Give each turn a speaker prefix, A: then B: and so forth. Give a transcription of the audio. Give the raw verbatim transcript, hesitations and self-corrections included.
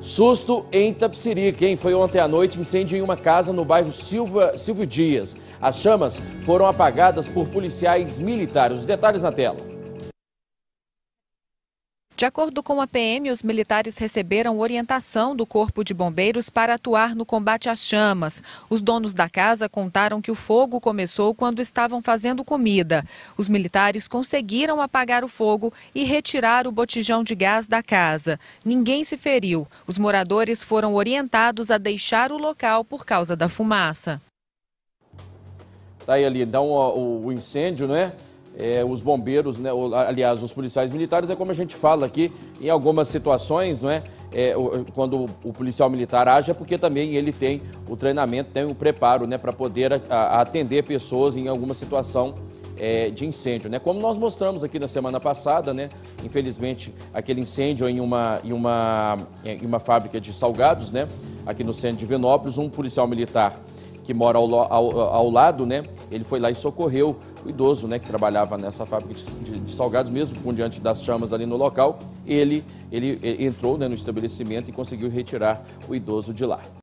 A: Susto em Itapecerica, hein? Foi ontem à noite incêndio em uma casa no bairro Silva, Silvio Dias. As chamas foram apagadas por policiais militares. Os detalhes na tela.
B: De acordo com a P M, os militares receberam orientação do Corpo de Bombeiros para atuar no combate às chamas. Os donos da casa contaram que o fogo começou quando estavam fazendo comida. Os militares conseguiram apagar o fogo e retirar o botijão de gás da casa. Ninguém se feriu. Os moradores foram orientados a deixar o local por causa da fumaça.
A: Tá aí ali, então o, o incêndio, né? É, os bombeiros, né, aliás, os policiais militares, é como a gente fala aqui, em algumas situações, não é? É, quando o policial militar age, é porque também ele tem o treinamento, tem o preparo, né, para poder a, a atender pessoas em alguma situação é, de incêndio, né? Como nós mostramos aqui na semana passada, né? Infelizmente, aquele incêndio em uma, em uma, em uma fábrica de salgados, né? Aqui no centro de Venópolis, um policial militar que mora ao, ao, ao lado, né? Ele foi lá e socorreu o idoso, né? Que trabalhava nessa fábrica de, de salgados, mesmo com diante das chamas ali no local. Ele, ele, ele entrou, né, no estabelecimento e conseguiu retirar o idoso de lá.